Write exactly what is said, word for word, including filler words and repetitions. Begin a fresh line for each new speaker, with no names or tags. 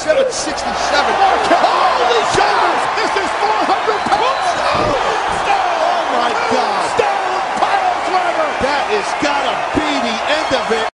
seven sixty-seven. Holy shoulders! This is four hundred pounds! Oh my God! Stone pile driver! That has gotta be the end of it.